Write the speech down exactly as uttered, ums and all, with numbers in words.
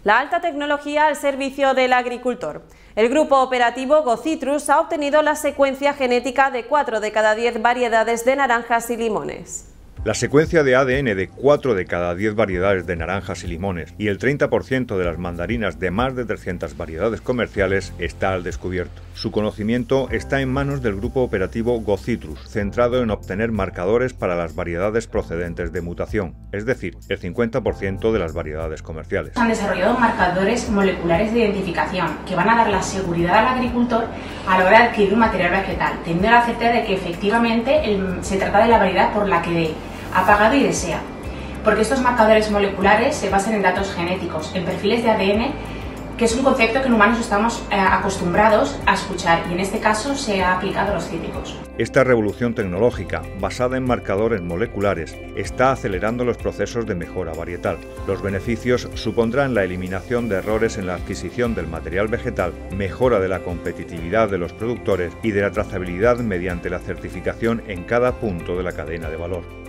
La alta tecnología al servicio del agricultor. El grupo operativo GoCitrus ha obtenido la secuencia genética de cuatro de cada diez variedades de naranjas y limones. La secuencia de A D N de cuatro de cada diez variedades de naranjas y limones y el treinta por ciento de las mandarinas de más de trescientas variedades comerciales está al descubierto. Su conocimiento está en manos del grupo operativo GoCitrus, centrado en obtener marcadores para las variedades procedentes de mutación, es decir, el cincuenta por ciento de las variedades comerciales. Han desarrollado marcadores moleculares de identificación que van a dar la seguridad al agricultor a la hora de adquirir un material vegetal, teniendo la certeza de que efectivamente el, se trata de la variedad por la que ha pagado y desea, porque estos marcadores moleculares se basan en datos genéticos, en perfiles de A D N, que es un concepto que en humanos estamos eh, acostumbrados a escuchar y en este caso se ha aplicado a los cítricos. Esta revolución tecnológica, basada en marcadores moleculares, está acelerando los procesos de mejora varietal. Los beneficios supondrán la eliminación de errores en la adquisición del material vegetal, mejora de la competitividad de los productores y de la trazabilidad mediante la certificación en cada punto de la cadena de valor.